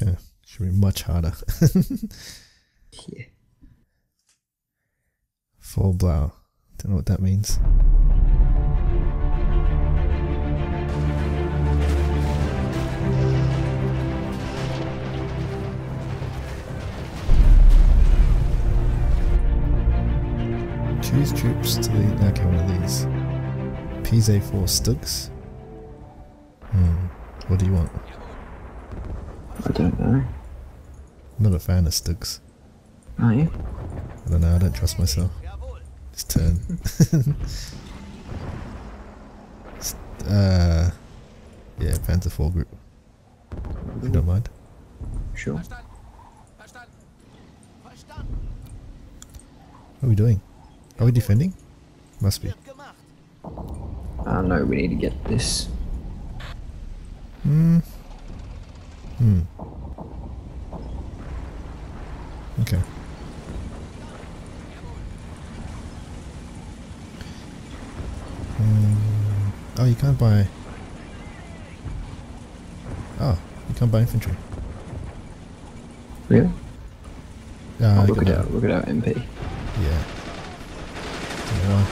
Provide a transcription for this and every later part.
Okay, should be much harder. Yeah. Full blow. Don't know what that means. Choose troops to lead. Okay, one of these. PZ4 Stugs. What do you want? I don't know. I'm not a fan of Stugs. Are you? I don't know, I don't trust myself. This turn. Yeah, Panther 4 group. If you don't mind. Sure. What are we doing? Are we defending? Must be. No, we need to get this. Okay. Oh, you can't buy... Oh, you can't buy infantry. Really? Oh, look at our MP. Yeah. Don't know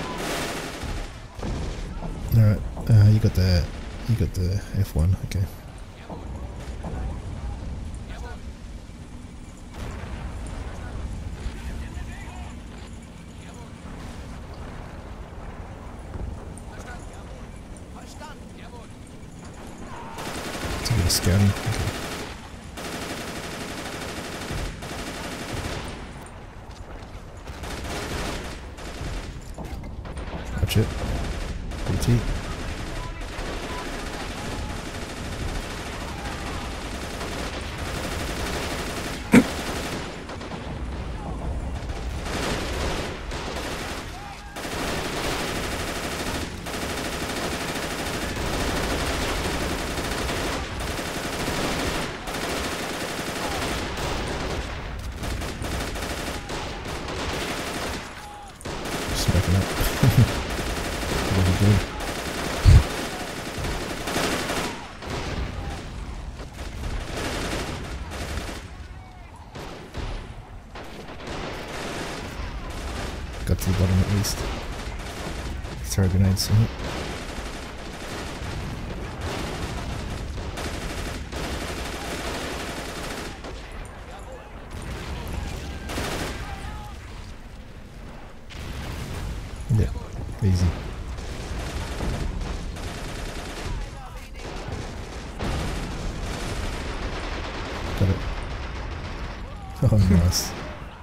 why. Alright, you got the F1, okay. It's a bit of scouting, okay. Watch it. BT. Smoking up. Really good. Got to the bottom at least. Throw grenades on it. Yeah, easy. Got it. Oh, nice.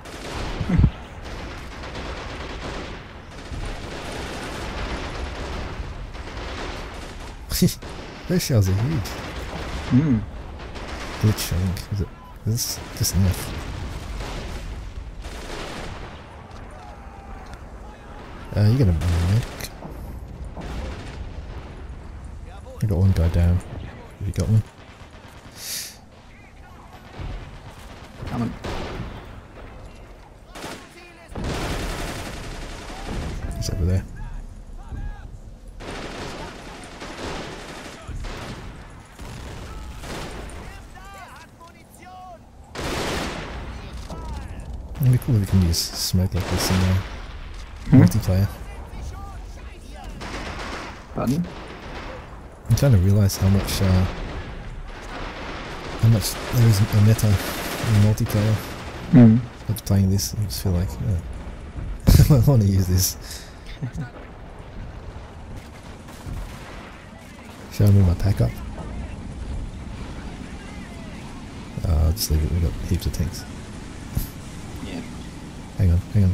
Those shells are huge. Glitch, I think. Is it? This just an F. You got a medic. I got one guy down. Have you got one? Coming. He's over there. It'd be cool if we can use smoke like this in multiplayer. Pardon? I'm trying to realise how much there is a meta in multiplayer. After playing this, I just feel like I want to use this. Show me my pack up. I'll just leave it. We've got heaps of tanks. Yeah. Hang on.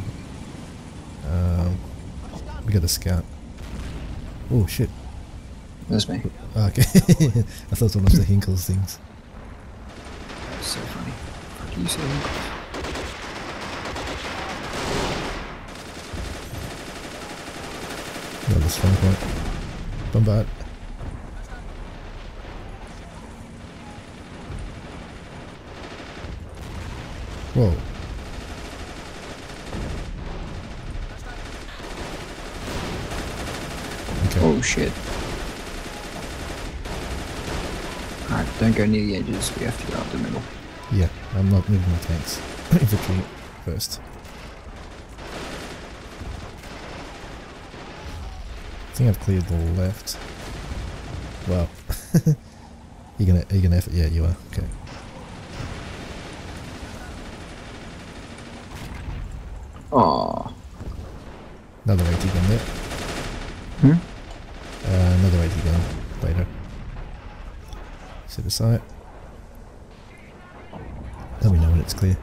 We got a scout. Oh shit. That's me. Okay. I thought it was one of the Hinkel's things. That's so funny. Fuck you, Sir Hinkel. Another strong point. Bombard. Whoa. Okay. Oh shit. Alright, don't go near the edges, we have to go up the middle. Yeah, I'm not moving my tanks. Infantry first. I think I've cleared the left. Wow. Are you gonna effort? Yeah, you are. Okay. Oh. Another 80 gun there. Another 80 gun later. Set aside. Let me know when it's clear.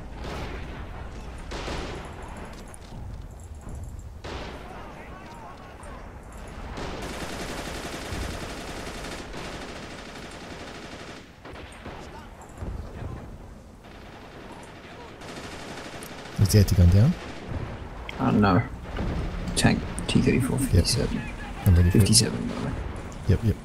Is the 80 gun down? I don't know. Tank T-34, 57. Yep. I'm ready for it. 57, by the way. Yep, yep.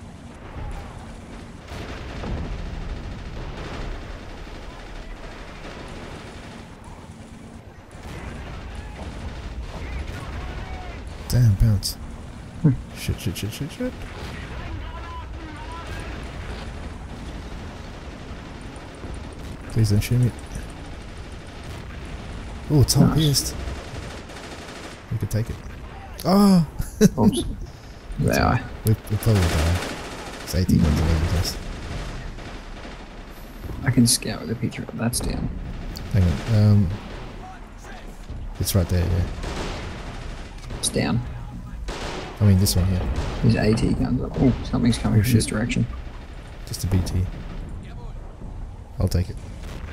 Damn, bounce. Shit, shit, shit, shit, shit. Please don't shoot me. Oh, it's all pierced. We could take it. Oh! Oops. There. We probably die. It's 18 guns away with us. I can scout with a picture of that's down. Hang on. It's right there, yeah. It's down. I mean, this one here. There's AT guns up. Oh, something's coming from this direction. Just a BT. I'll take it.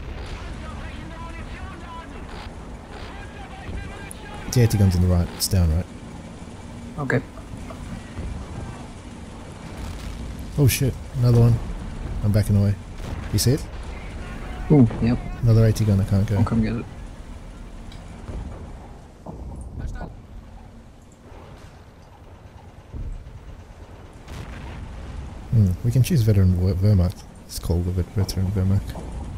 The 80 guns on the right. It's down, right? Okay. Oh shit, another one. I'm backing away. You see it? Oh, yep. Another 80 gun, I can't go. I'll come get it. We can choose veteran Wehrmacht. It's called the veteran Wehrmacht.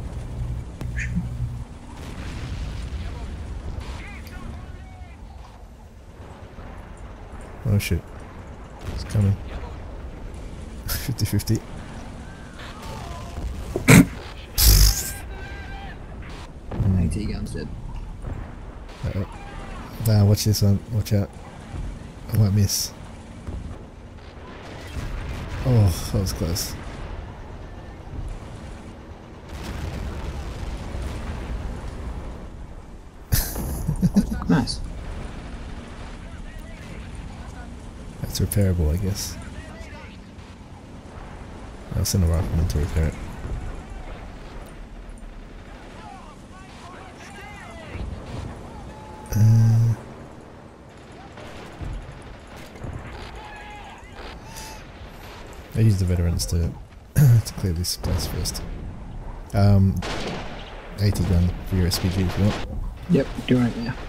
Oh shit. It's coming. 50-50. AT guns dead. Nah, watch this one. Watch out. I might miss. Oh, that was close. Nice. That's repairable, I guess. I'll send a rifleman to repair it. I use the veterans to to clear this place first. 80 gun for your SPG if you want. Yep, doing it now.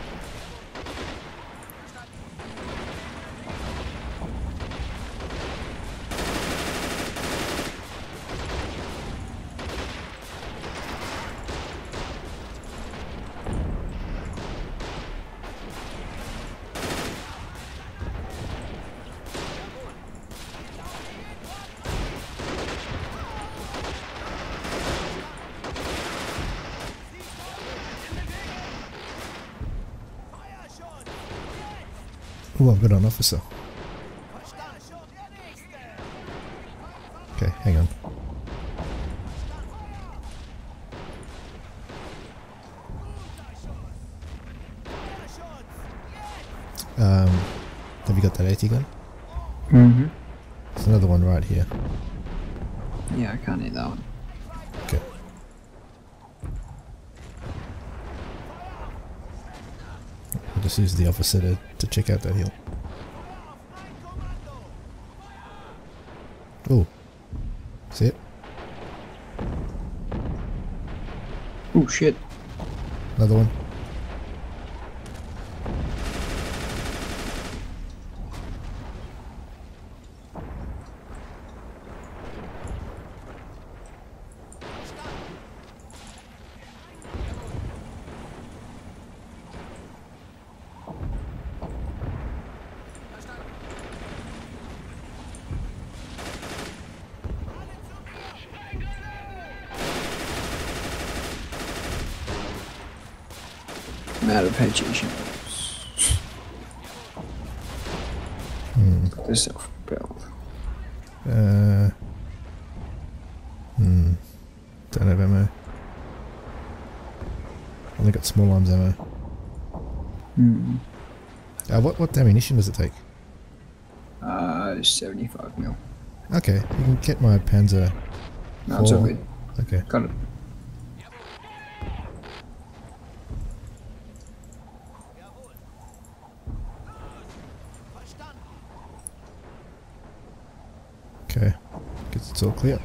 Oh, I've got an officer. Okay, hang on. Have you got that 80 gun? Mm-hmm. There's another one right here. Yeah, I can't hit that one. Okay. I'll just use the officer to check out that hill. Oh. See it? Oh shit. Another one. I'm out of HE shells. Put this self-propelled. Don't have ammo. Only got small arms ammo. What ammunition does it take? 75 mil. Okay, you can get my Panzer. No, it's all good. Okay. Got it. Okay, guess it's all clear.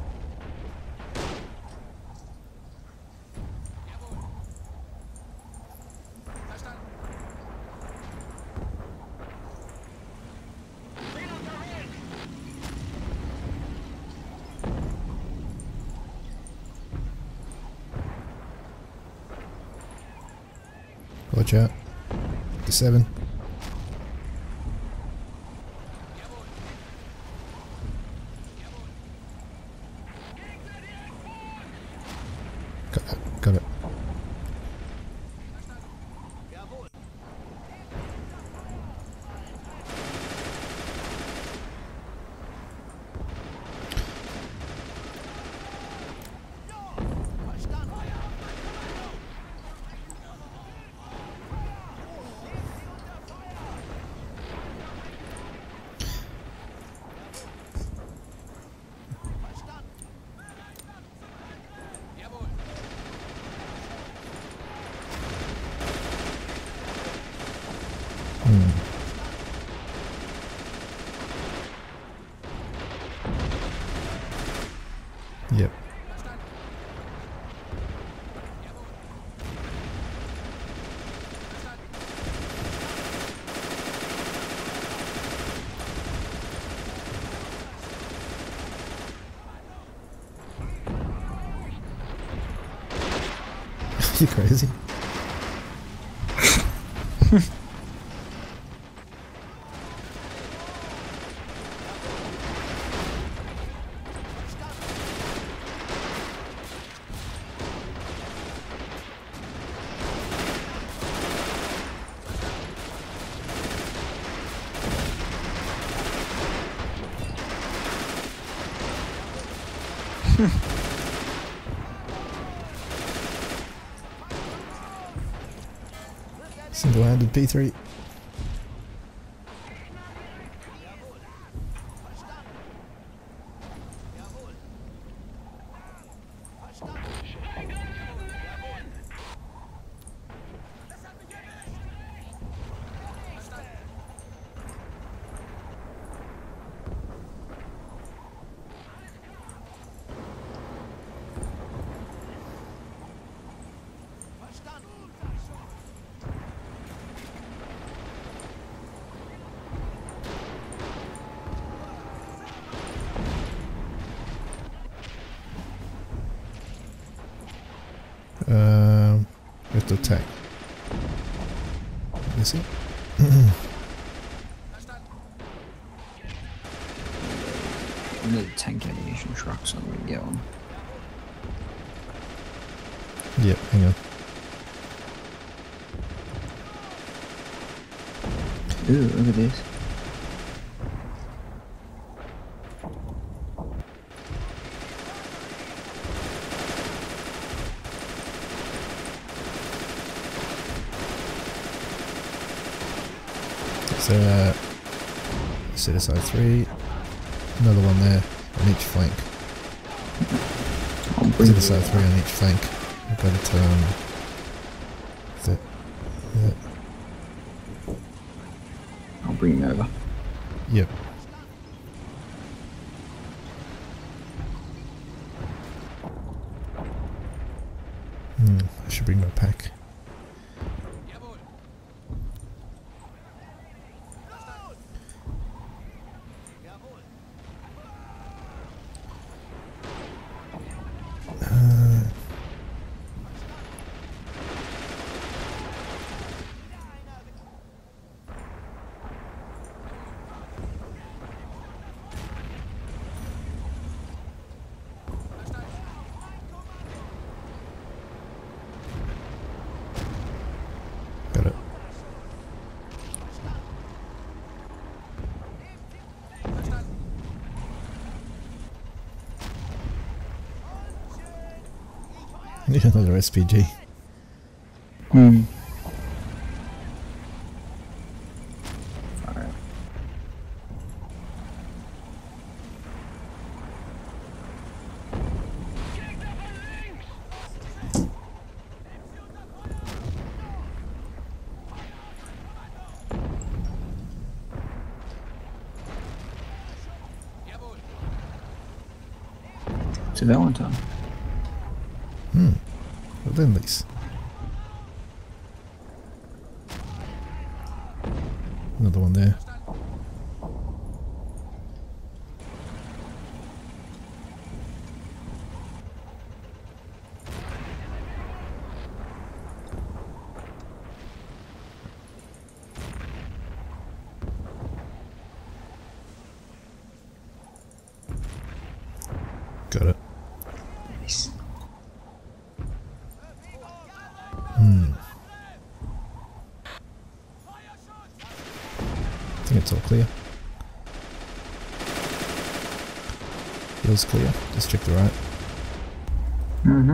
Watch out. The 7. Got it. Yep. You crazy? Single-handed P3. We have to attack. You see? I need tank ammunition trucks, I'm gonna get one. Yep, hang on. Ooh, look at this. So, set aside 3, another one there on each flank. Set aside 3 on each flank. I've got it, I'll bring them over. Yep. I should bring my pack. Need another SPG. Hmm. Alright. It's a Valentine. Well then, these. Another one there. Got it. Nice. I think it's all clear. Feels clear. Just check the right. Mm-hmm.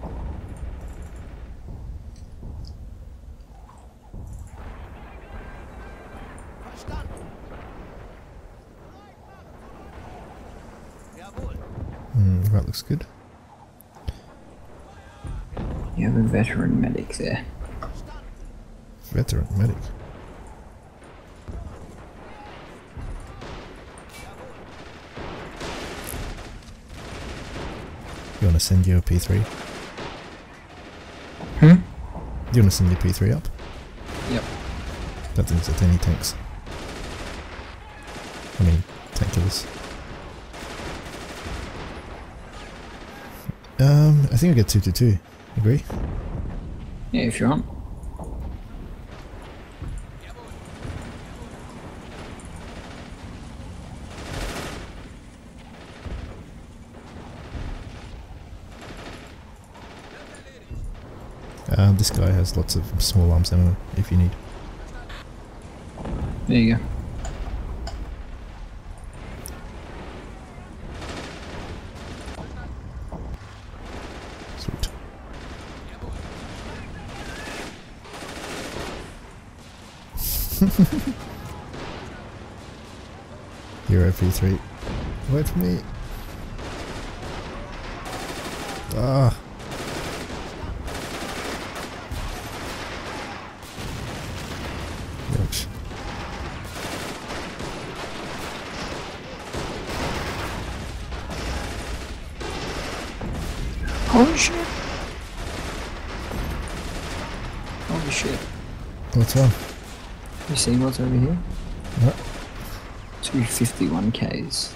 Right looks good. You have a veteran medic there. Veteran medic. You want to send your P3? Hmm? Do you want to send your P3 up? Yep. Don't think it's any tanks. I mean, tank killers. I think I get 2-2-2. Agree? Yeah, if you want. This guy has lots of small arms ammo if you need. There you go. Sweet. Hero P3. Wait for me. Ah. Ouch. Holy shit. Holy shit. What's wrong? You see what's over here? What? 251Ks.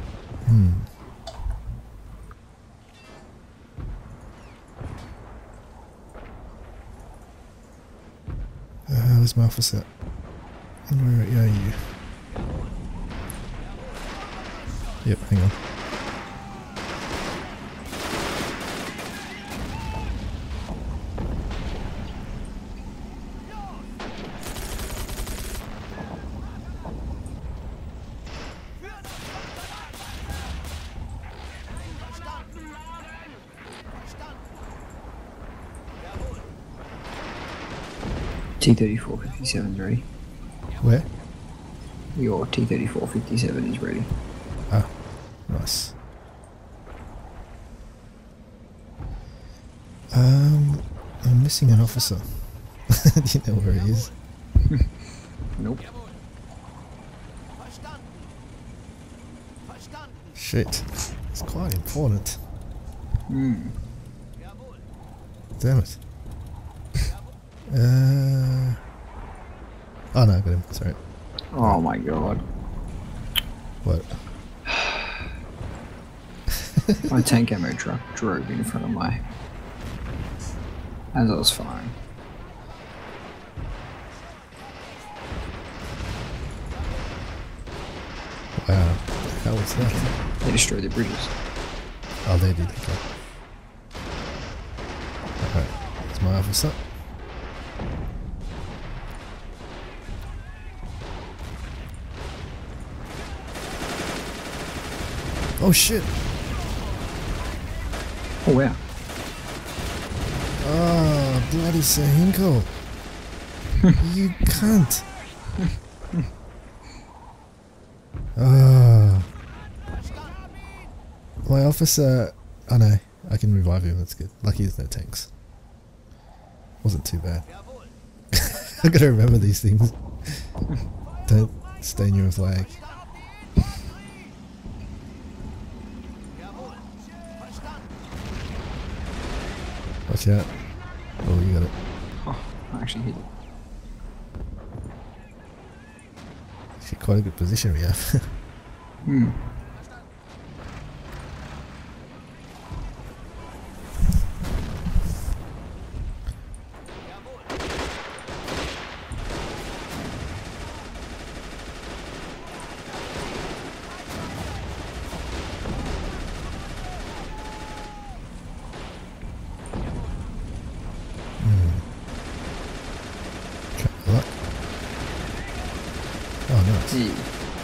Where's my officer? Where are you? Yep, hang on. T-3457's ready. Where? Your T-3457 is ready. Ah, nice. I'm missing an officer. Do you know where he is? Nope. Shit. It's quite important. Hmm. Damn it. Oh no, I got him. Sorry. Oh my god. What? My tank ammo truck drove in front of my... as I was firing. Wow. What the hell was that? They destroyed the bridges. Oh, they did. Okay. Alright. It's my officer. Oh shit! Oh wow. Oh, bloody Sir Hinkel. You cunt. Oh. My officer... Oh no, I can revive him, that's good. Lucky there's no tanks. Wasn't too bad. I gotta remember these things. Don't stain your flag. Watch out. Oh, you got it. Oh, I actually hit it. Actually quite a good position we have. Hmm. Oh, nice. Yeah.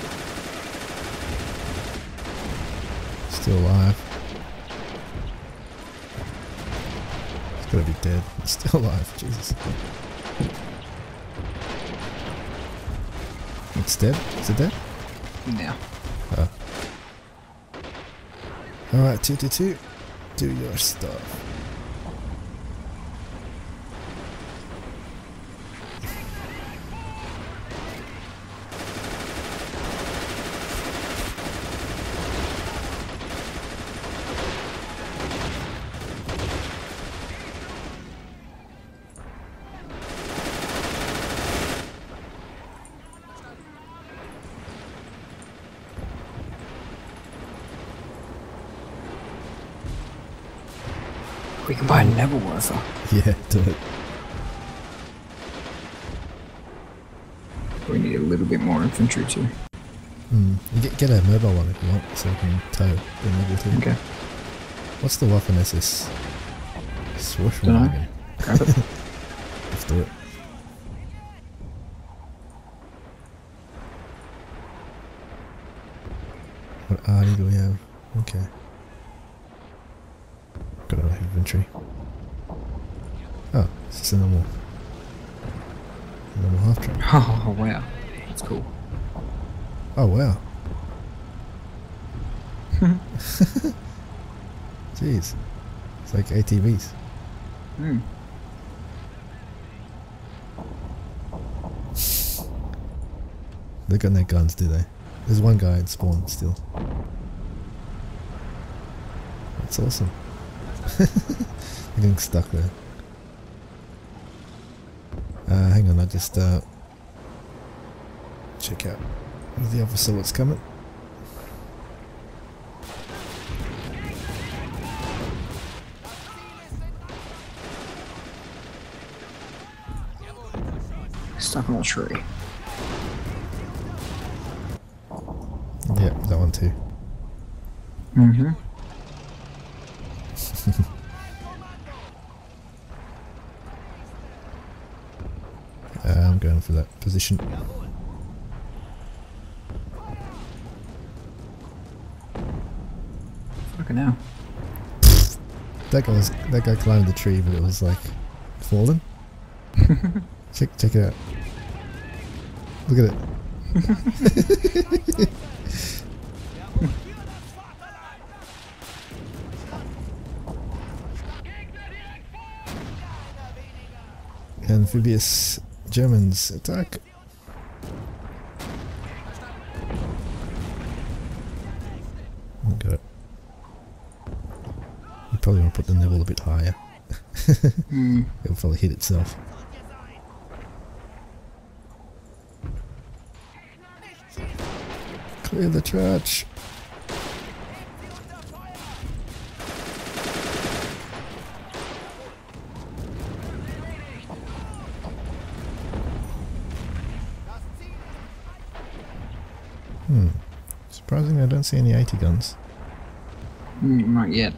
Still alive. It's gotta be dead. It's still alive, Jesus. It's dead? Is it dead? Yeah. Oh. Alright, 222. Do your stuff. We can buy a level worther. Yeah, do it. We need a little bit more infantry too. You get a mobile one if you want, so you can tow the level 2. Okay. What's the Waffen SS? Swoosh Dunno. wagon. Grab it. Let's do it. What army do we have? Okay. Got our infantry. Oh, it's just a normal half track. Oh wow, that's cool. Oh wow. Jeez. It's like ATVs. Hmm. They got no guns, do they? There's one guy in spawn still. That's awesome. I'm getting stuck there. Hang on, I just check out with the officer what's coming. Stuck on a tree. Yeah, that one too. Mm-hmm. I'm going for that position. Fucking hell. That guy climbed the tree, but it was like fallen. check it out. Look at it. Amphibious Germans attack. Got it. You probably want to put the level a bit higher. It'll probably hit itself. Clear the church. Surprisingly, I don't see any 80 guns. Not yet.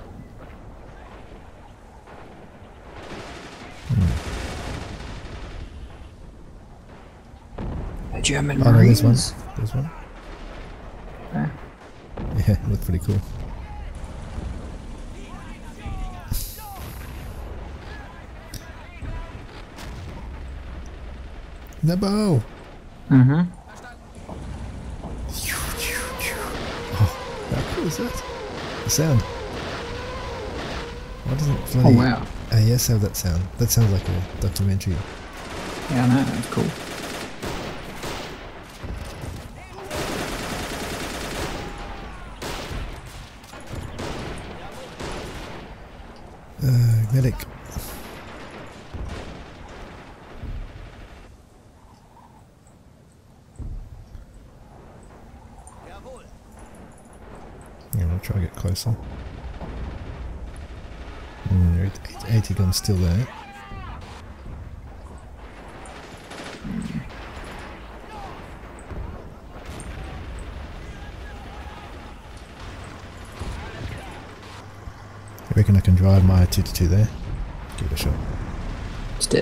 The German Oh no, Marines. there's one. There's one. Okay. Yeah, it looked pretty cool. The bow! Mm-hmm. Oh, how cool is that? The sound. Why doesn't Oh bloody wow. AS have that sound? That sounds like a documentary. Yeah, I know, that's cool. Medic. Yeah, I'll try to get closer. 80 gun's still there. I reckon I can drive my 2-2 there. Give it a shot. It's dead.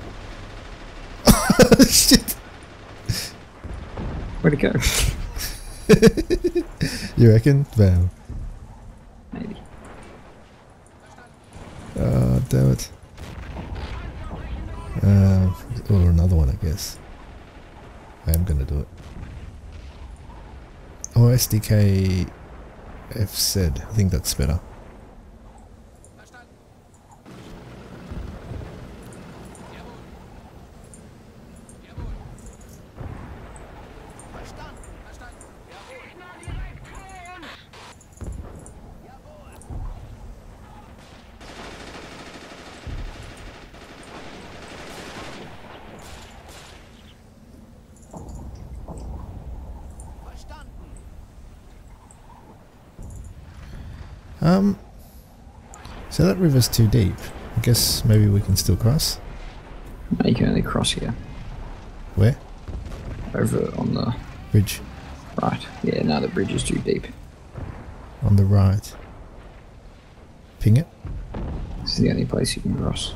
Shit! Where'd it go? You reckon? Bam. Maybe. Oh, damn it. Order another one, I guess. I am gonna do it. Oh, SDK FZ. I think that's better. So that river's too deep. I guess maybe we can still cross. No, you can only cross here. Where? Over on the Bridge. right. Yeah, no, the bridge is too deep. On the right. Ping it? This is the only place you can cross.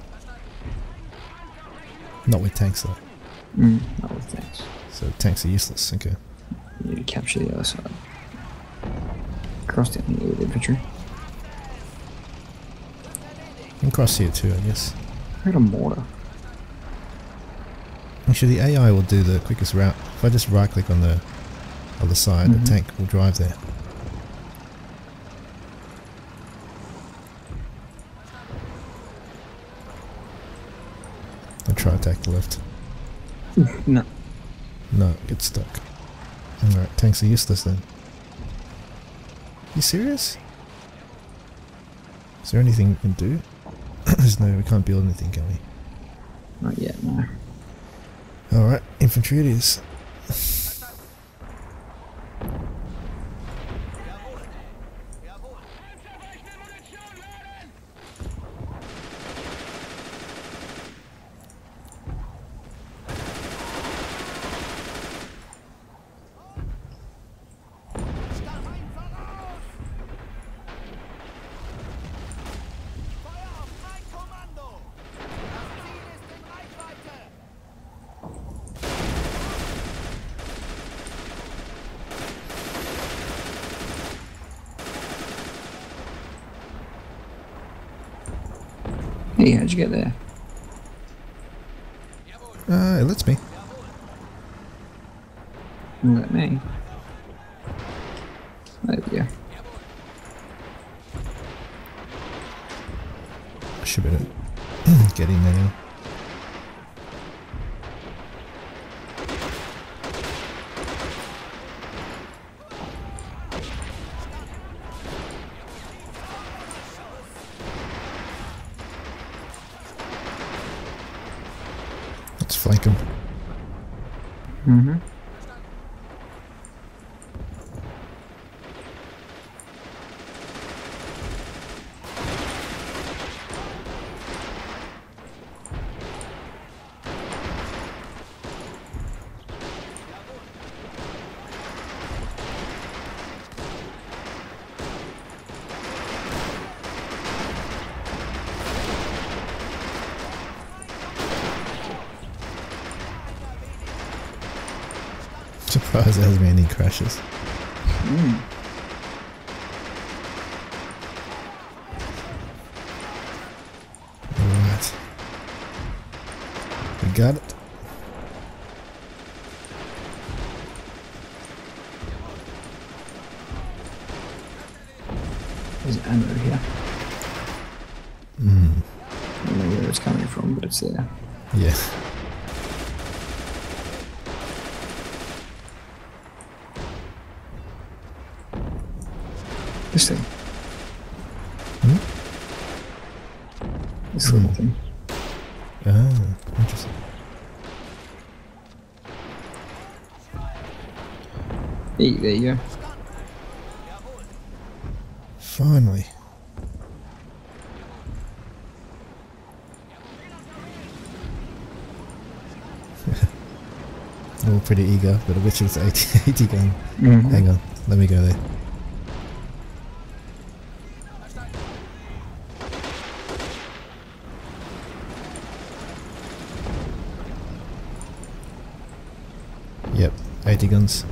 Not with tanks though. Not with tanks. So tanks are useless, okay. You need to capture the other side. Cross down here with infantry. You can cross here too, I guess. I got a mortar. Actually, the AI will do the quickest route. If I just right click on the other side, the tank will drive there. I'll try attack the left. No. No, get stuck. Alright, tanks are useless then. You serious? Is there anything we can do? There's no, we can't build anything, can we? Not yet, no. Alright, infantry it is. Hey, how'd you get there? It lets me. Let me. There we go. I should be able to get in there now. Let's flank him. Surprised there hasn't been any crashes. Alright. We got it. There's ammo here. Hmm. I don't know where it's coming from, but it's there. Yeah. This thing. Hmm? This little thing. Ah, interesting. Hey, there you go. Finally. They're all pretty eager, but I wish it was 80 gun. Mm-hmm. Hang on, let me go there. Yep, 80 guns.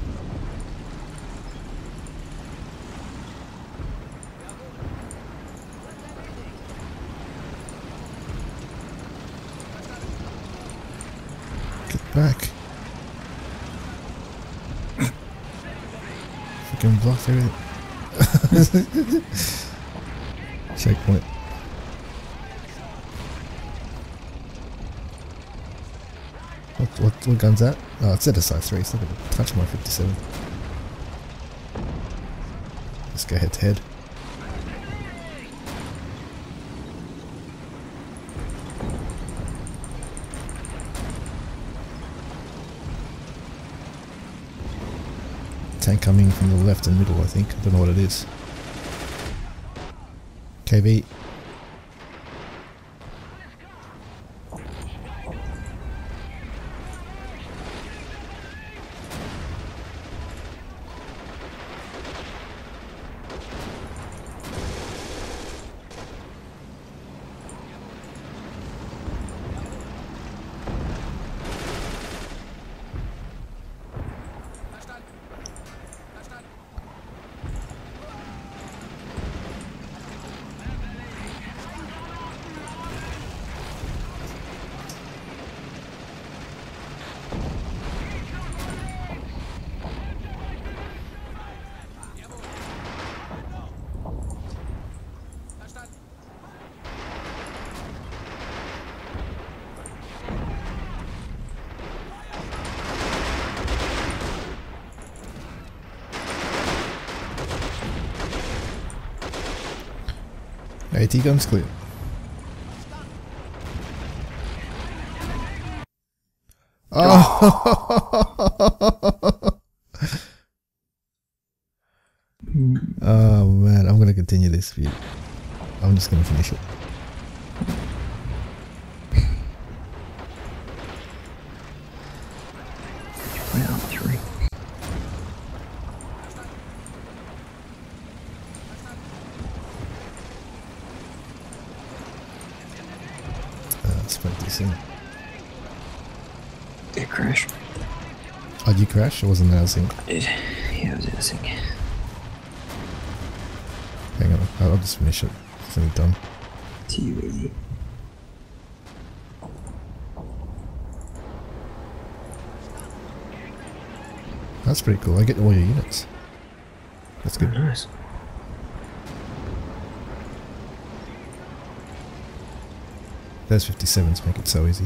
Get back. Fucking blocked everything. Checkpoint. What gun's that? Oh, it's at a size 3, it's not going to touch my 57. Let's go head to head. Tank coming from the left and middle, I think. I don't know what it is. KV. AT guns clear. Oh! Oh man, I'm gonna continue this view. I'm just gonna finish it. Round 3. Spoke too soon. It crashed. Oh, did you crash? Or wasn't that a sync? Yeah, it was in a sync. Hang on, I'll just finish it. I think done. Too easy. That's pretty cool. I get all your units. That's good. Oh, nice. Those 57s make it so easy.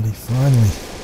Finally.